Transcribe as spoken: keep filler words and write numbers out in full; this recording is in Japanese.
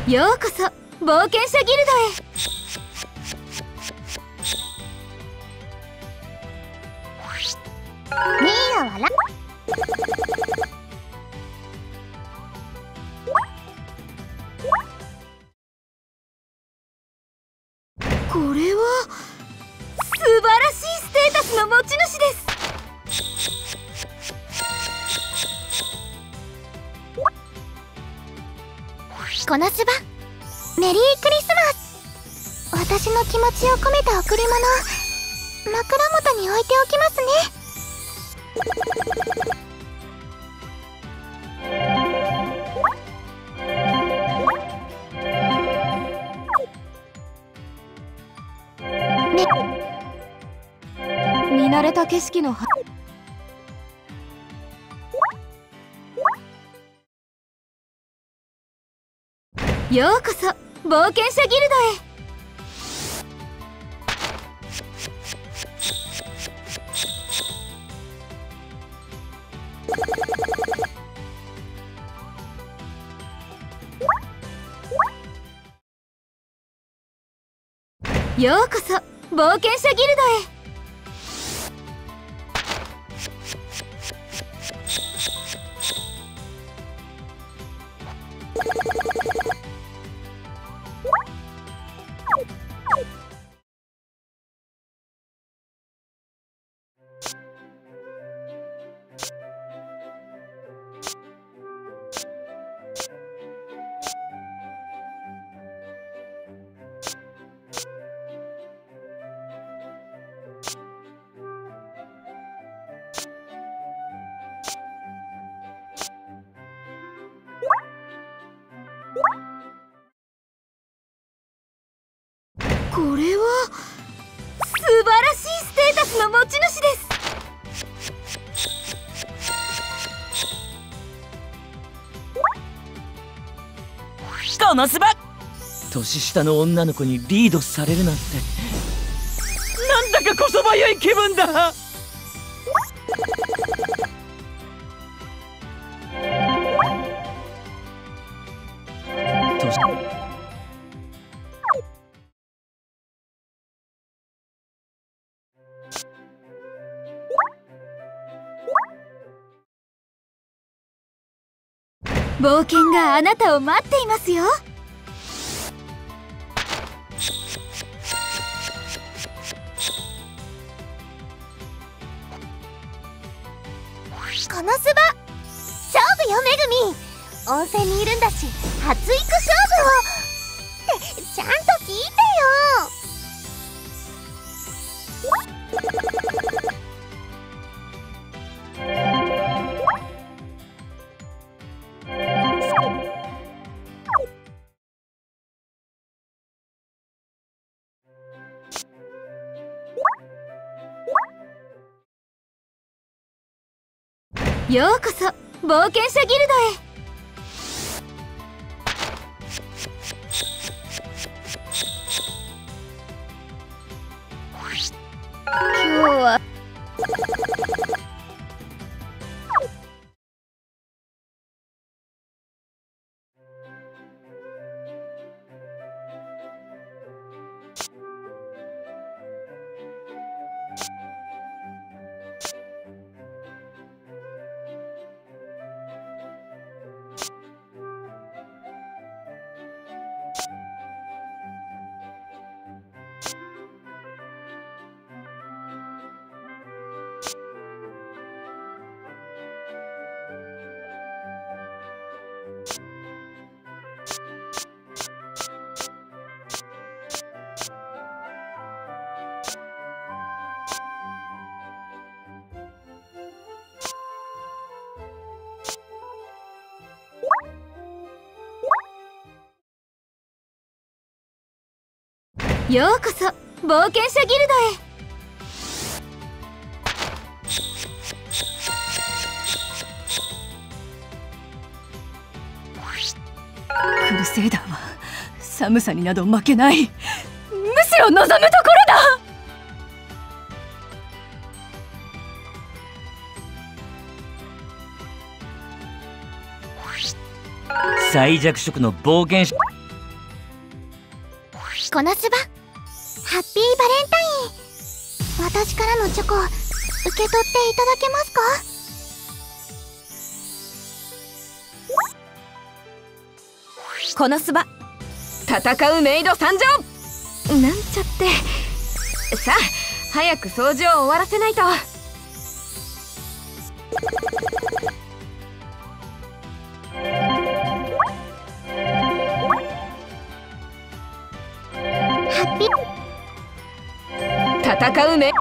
ようこそ冒険者ギルドへ。 ミーアはラこれは素晴らしいステータスの持ち主です。 このスバメリークリスマス。私の気持ちを込めた贈り物、枕元に置いておきますね。 見慣れた景色のようこそ冒険者ギルドへ。ようこそ冒険者ギルドへ。これは素晴らしいステータスの持ち主です。 このスバ年下の女の子にリードされるなんて、なんだかこそばゆい気分だ。冒険があなたを待っていますよ。 このスバ勝負よめぐみ。温泉にいるんだし初行く勝負をってちゃんと聞いてよ。 ようこそ冒険者ギルドへ。今日はようこそ冒険者ギルドへ。 クルセイダーは寒さになど負けない。むしろ望むところだ。 最弱色の冒険者このすば、ハッピーバレンタイン。私からのチョコ受け取っていただけますか？ このすば、戦うメイド参上なんちゃって。さあ早く掃除を終わらせないと。 ハッピー戦うメ